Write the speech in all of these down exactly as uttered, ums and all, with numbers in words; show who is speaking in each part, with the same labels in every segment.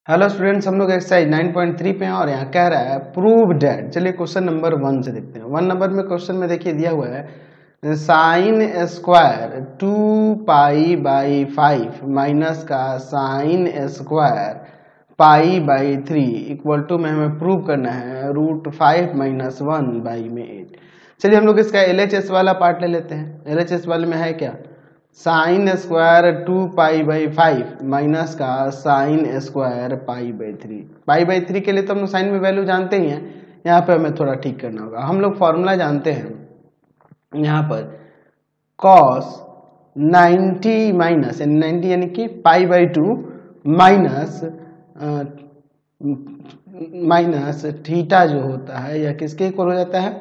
Speaker 1: Hello students, हम लोग exercise nine point three पे हैं और यहाँ कह रहा है प्रूव डैट। चलिए क्वेश्चन नंबर वन से देखते हैं। वन नंबर में क्वेश्चन में देखिए दिया हुआ है sine square two pi by five minus का sine square pi by three equal to में हमें प्रूव करना है root five minus one by में एट। चलिए हम लोग इसका एल एच एस वाला पार्ट ले लेते हैं। एल एच एस वाले में है क्या, sine square two pi by five minus का sine square pi by three. Pi by three के लिए तो हम लोग साइन में वैल्यू जानते ही हैं, यहाँ पे हमें थोड़ा ठीक करना होगा। हम लोग फॉर्मूला जानते हैं यहाँ पर कॉस नाइन्टी माइनस नाइन्टी यानी कि pi by two minus minus theta जो होता है या किसके इक्वल हो जाता है,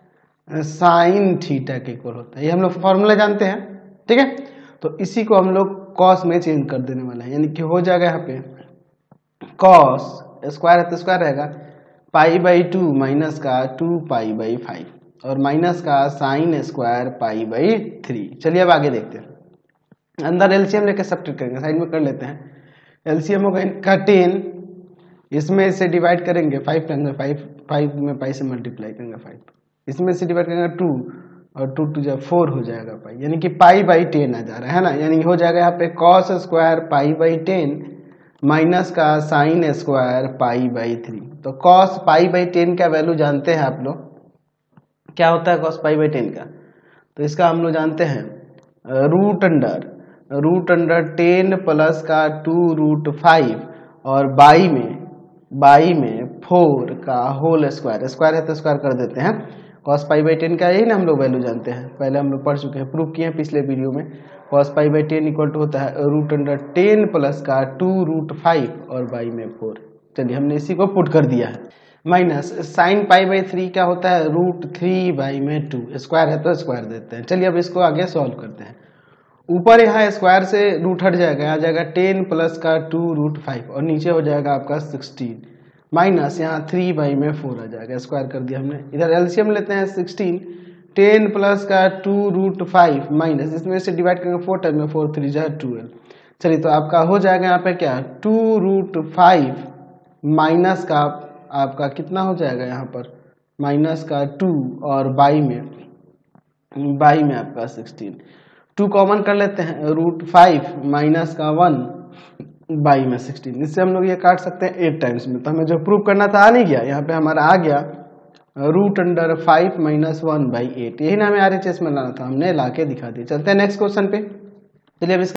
Speaker 1: साइन थीटा के इक्वल होता है। ये हम लोग फॉर्मूला जानते हैं, ठीक है। तो इसी को हम लोग कॉस में चेंज कर देने वाला है, यानी कि हो जाएगा यहाँ पे कॉस स्क्वायर है तो स्क्वायर रहेगा पाई बाई टू माइनस का टू पाई बाई फाइव और माइनस का sine square pi by three. चलिए अब आगे देखते हैं। अंदर एलसीएम लेके सब्ट्रैक्ट करेंगे, साइड में कर लेते हैं। एलसीएम होगा इनका टेन, इसमें से डिवाइड करेंगे फाइव करेंगे, फाइव फाइव में पाई से मल्टीप्लाई करेंगे फाइव, इसमें से डिवाइड करेंगे टू और टू टू जब फोर हो जाएगा पाई, यानी कि पाई बाई टेन आ जा रहा है ना। यानी हो जाएगा यहाँ पे cos square pi by ten minus का sine square pi by three. तो कॉस पाई बाई टेन का वैल्यू जानते हैं आप लोग, क्या होता है कॉस पाई बाई टेन का। तो इसका हम लोग जानते हैं root under root under ten plus का टू रूट फाइव और बाई में बाई में फोर का होल स्क्वायर। स्क्वायर है तो स्क्वायर कर देते हैं। कॉस पाई बाई टेन का यही ना हम लोग वैल्यू जानते हैं, पहले हम लोग पढ़ चुके हैं, प्रूव किए हैं पिछले वीडियो में। Cos pi by ten equal to होता है रूट अंडर टेन प्लस का टू रूट फाइव और बाई में फोर। चलिए हमने इसी को पुट कर दिया है। Minus sine pi by three क्या होता है रूट थ्री बाई में टू, स्क्वायर है तो स्क्वायर देते हैं। चलिए अब इसको आगे सॉल्व करते हैं। ऊपर यहाँ स्क्वायर से रूट हट जाएगा, आ जाएगा टेन प्लस का टू रूट फाइव और नीचे हो जाएगा आपका सिक्सटीन माइनस यहाँ थ्री बाई में फोर आ जाएगा, स्क्वायर कर दिया हमने। इधर एलसीएम लेते हैं सिक्सटीन, टेन प्लस का टू रूट फाइव माइनस इसमें से डिवाइड करेंगे फोर टाइम में, फोर थ्री जा ट्वेल्व। चलिए तो आपका हो जाएगा यहाँ पे क्या टू रूट फाइव माइनस का आपका कितना हो जाएगा यहाँ पर माइनस का टू और बाई में बाई में आपका सिक्सटीन। टू कॉमन कर लेते हैं, रूट फाइव माइनस का वन बाई में सिक्सटीन। इससे हम लोग ये काट सकते हैं एट टाइम्स में। तो हमें जो प्रूव करना था आ नहीं गया, यहाँ पे हमारा आ गया root under five minus one by eight. यही ना हमें आर एच एस में लाना था, हमने ला के दिखा दिया। चलते हैं नेक्स्ट क्वेश्चन पे। चलिए अब